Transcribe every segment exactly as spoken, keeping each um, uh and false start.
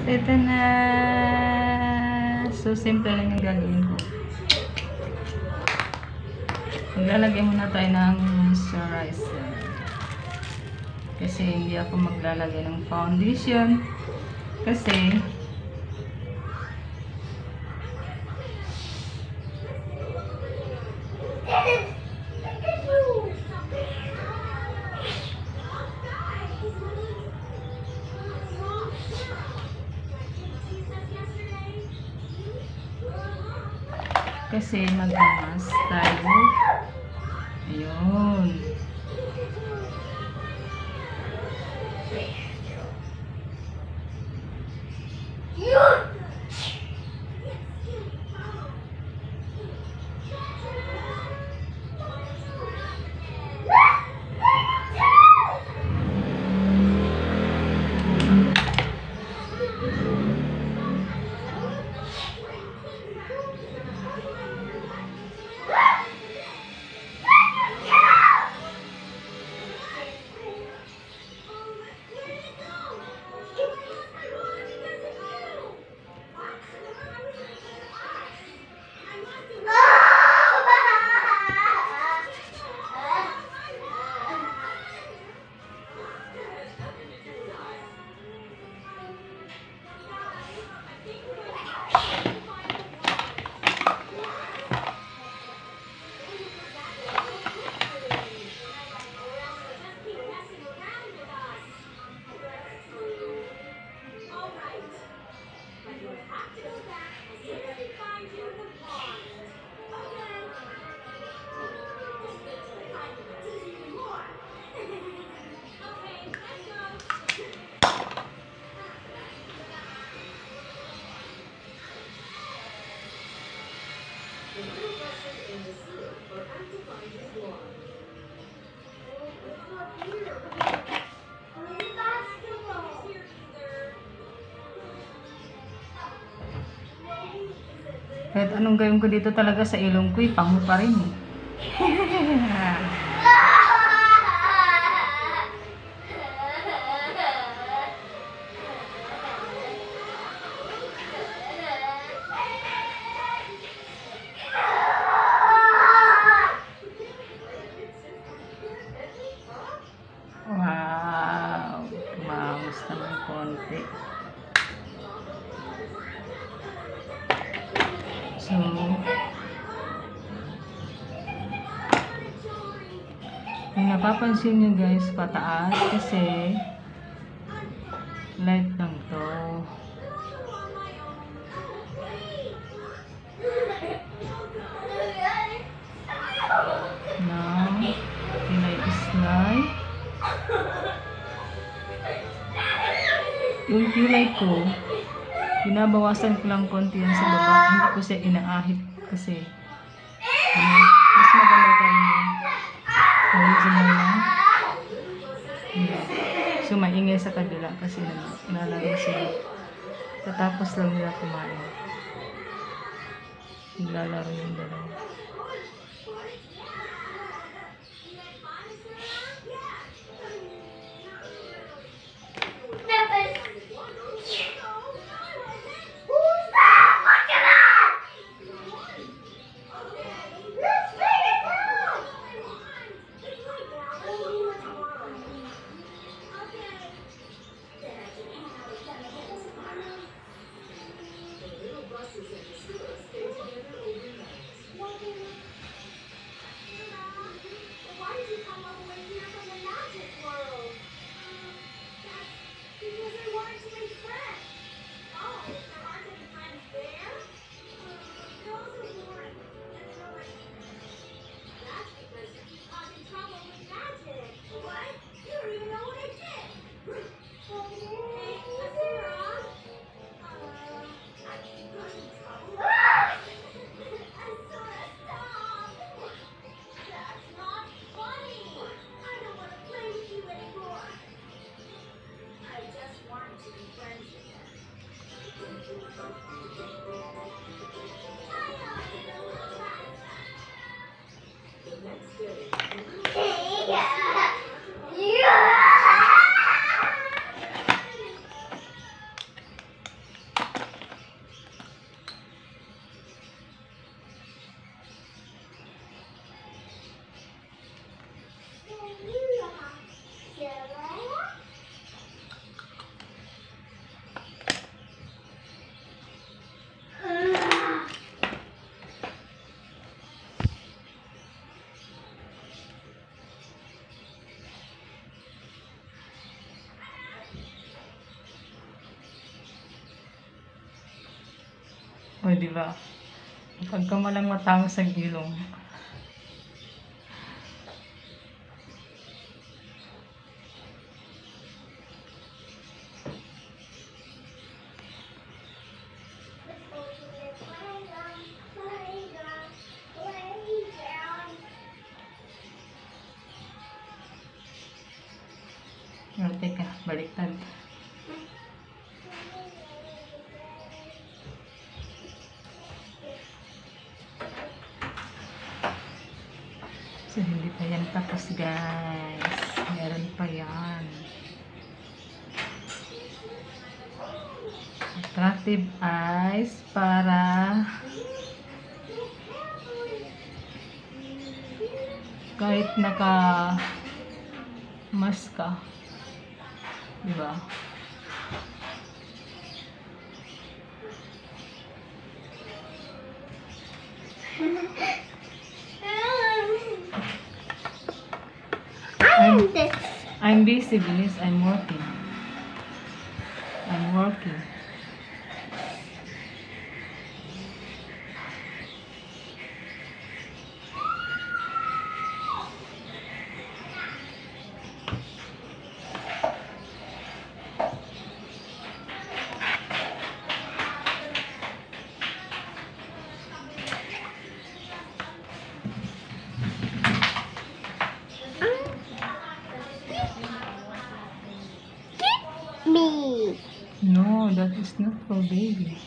Ito na. So, simple lang yung gagawin ko. Maglalagay muna tayo ng moisturizer. Kasi hindi ako maglalagay ng foundation. Kasi, kasi mag-mask tayo. Ayun. Kahit anong gawin ko dito talaga sa ilong ko, pango pa rin eh. Wow! Tumamos naman konti. So, kung napapansin nyo guys, pataas kasi light lang to. Now, kilay islay. Yung kilay ko, binabawasan ko lang konti yan sa baba. Hindi ko siya inaahit kasi ano, mas maganda pa rin yung original lang. So, maingay sa kabila kasi nalaro sila. Tatapos lang nila kumain. Naglalaro yung dalawa. O, di ba? Pagka malang matangos sa gilong. O, teka, baliktad. So, hindi pa yan tapos, guys. Meron pa yan. Attractive eyes para kahit naka mask ka. Diba? I'm, I'm busy, Bilis. I'm working. I'm working. Me. No, that is not for baby.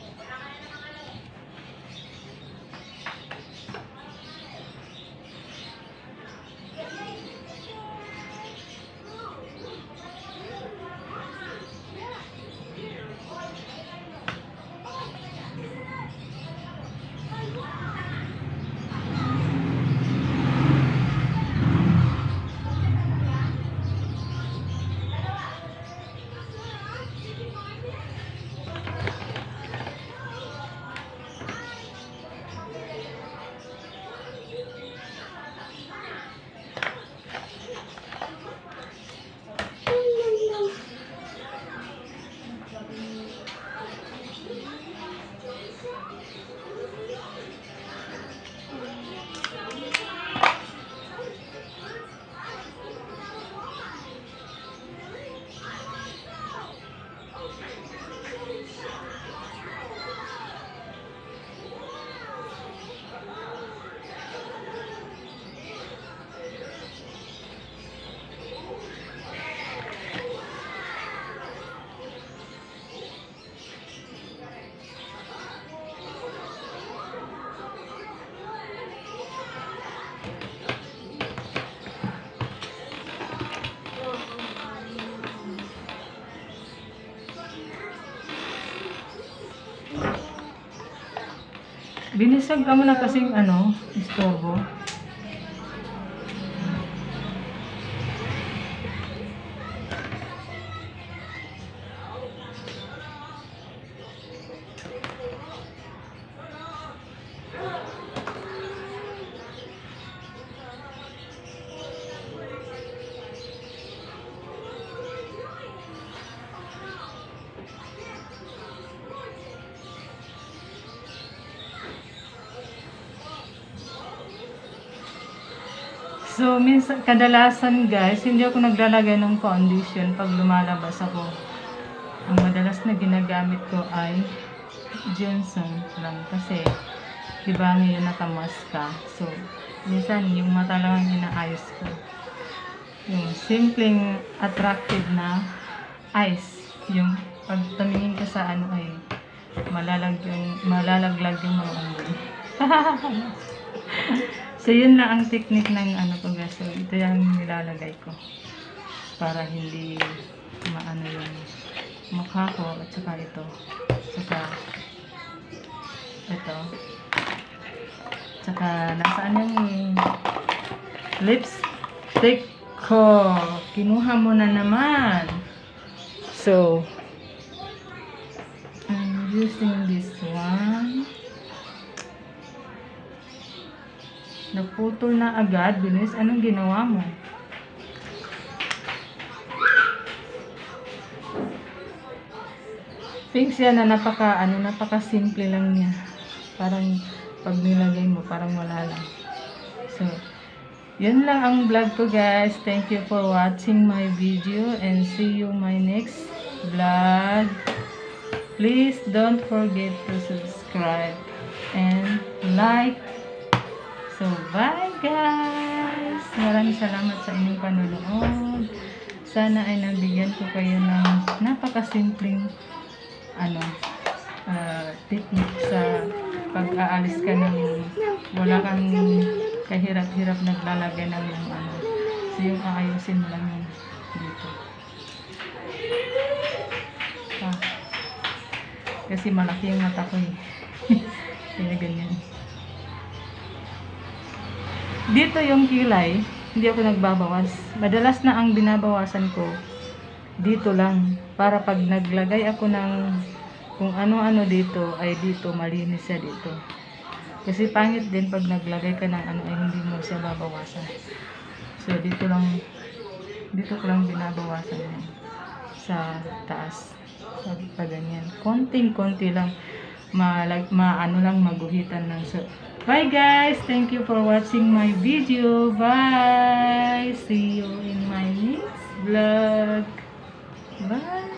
Binisag ka mo na kasing ano, istorbo. So, minsan, kadalasan guys, hindi ako naglalagay ng foundation pag lumalabas ako. Ang madalas na ginagamit ko ay Johnson lang kasi diba ngayon nakamask ka. So, minsan yung mata lang ang inaayos ko. Yung simpleng attractive na eyes. Yung pag tumingin ka sa ano ay malalag yung, malalaglag yung mga unggoy. So, yun lang ang technique ng ano ko guys. So, ito yung nilalagay ko. Para hindi maano yung mukha ko. At saka ito. At saka ito. At saka nasaan yung lipstick ko. Kinuha mo na naman. So, I'm using this one. Naputol na agad, Bilis. Anong ginawa mo? Fix yan na napaka, ano, napaka simple lang niya. Parang pag nilagay mo, parang wala lang. So, yun lang ang vlog ko guys. Thank you for watching my video and see you my next vlog. Please don't forget to subscribe and like. So, bye guys! Maraming salamat sa inyong panonood. Sana ay nabigyan ko kayo ng napakasimpleng ano, uh, technique sa pag-aalis ka ng wala kang kahirap-hirap naglalagay ng ano. So, yung aayusin mo lang yun dito. Ah, kasi malaki yung mata ko eh. Kaya ganyan. Dito yung kilay, hindi ako nagbabawas. Madalas na ang binabawasan ko dito lang. Para pag naglagay ako ng kung ano-ano dito, ay dito, malinis siya dito. Kasi pangit din pag naglagay ka ng ano, ay hindi mo siya babawasan. So, dito lang, dito ko lang binabawasan yan. Sa taas. So, pag ganyan. Konting-konti lang. Ma, like, ma, ano lang, maguhitan lang. So, bye guys! Thank you for watching my video. Bye! See you in my next vlog. Bye!